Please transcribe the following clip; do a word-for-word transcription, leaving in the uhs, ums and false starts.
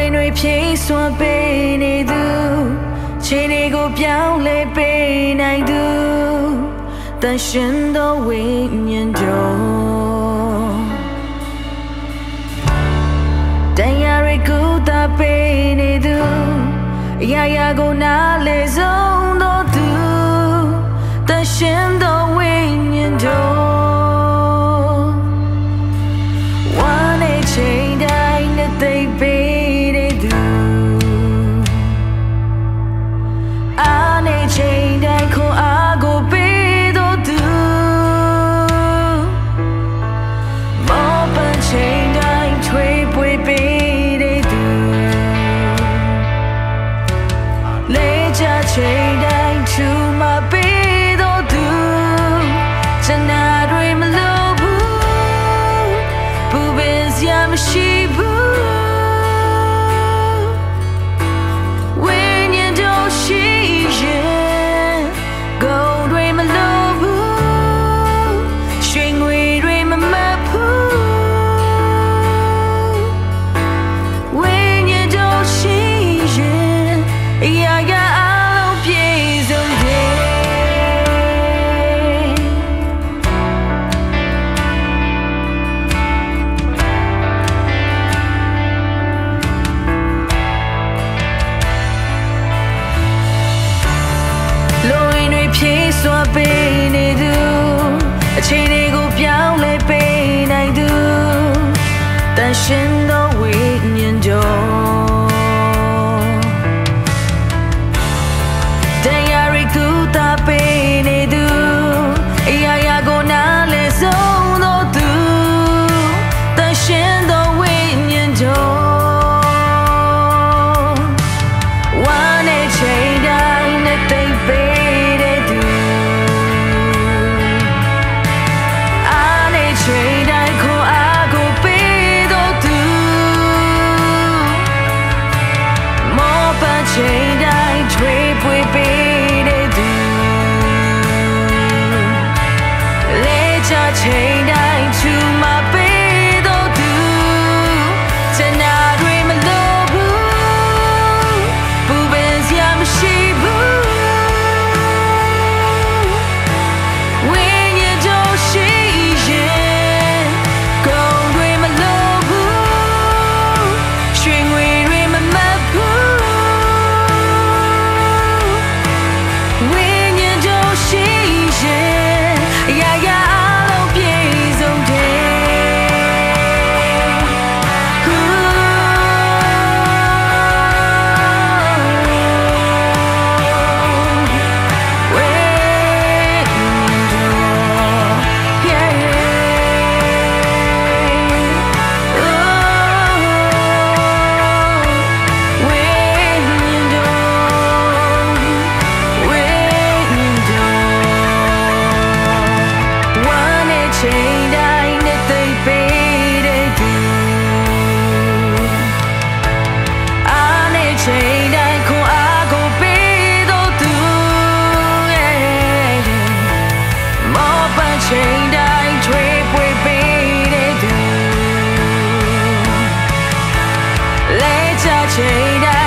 ဝင်တွေဖြည့်စွာပေးနေသူချိန်တွေကိုပြောင်းလဲပေးနိုင်သူတန်ရှင်းသောဝိညာဉ်တော်တရားတွေကိုသာပေးနေသူအရာရာကိုနားလေဆုံးသောသူတန်ရှင်းသောဝိညာဉ်တော်ဝမ်းနဲ့ချိန်တိုင်းနဲ့သိပေးနေသူအားနဲ့ချိန်တိုင်းခွန်အားကိုပေးသောသူမောပန်းချိန်တိုင်းထွေးပွေပေးနေသူလေးချချိန်တိုင်းချူမပေးသောသူဇနာတွေမလို့ဘူးဘူပင်စရာမရှိဘူးဝိညာဉ်တော်ရှိရင်ဂုဏ်တွေမလို့ဘူးရွှေငွေတွေမမတ်ဘူးဝိညာဉ်တော်ရှိရင်အရာရာအလုံးပြည့်စုံတယ်လိုရင်းတွေဖြည့်စွာပေးနေသူအချိန်တွေကိုပြောင်းလဲပေးနိုင်သူတန်ရှင်းသောဝိညာဉ်တော်တရားတွေကိုသာပေးနေသူအရာရာကိုနားလဲဆုံးသောသူတန်ရှင်းသောဝိညာဉ်တော်ဝမ်းနဲ့ချိန်တိုင်းနဲ့သိပေးတဲ့သူအားနဲ့ချိန်တိုင်းခွန်အားကိုပေးသောသူမောပန်းချိန်တိုင်းထွေးပွေပေးတဲ့သူလေးချချိန်တိုင်းချူမပေးသောသူဇနာတွေမလို့ဘူးဘူပင်စရာမရှိဘူးဝိညာဉ်တော်ရှိရင်ဂုဏ်တွေမလို့ဘူးရွှေငွေတွေမမတ်ဘူးဝိညာဉ်တော်ရှိရင်အရာရာအလုံးပြည့်စုံတယ်ဝိညာဉ်တော် ဝိညာဉ်တော်ဝိညာဉ်တော်ဝမ်းနဲ့ချိန်တိုင်းနဲ့သိပေးတဲ့သူအားနဲ့ချိန်တိုင်းခွန်အားကိုပေးသောသူမောပန်းချိန်တိုင်းထွေးပွေပေးတဲ့သူလဲချချိန်တိုင်း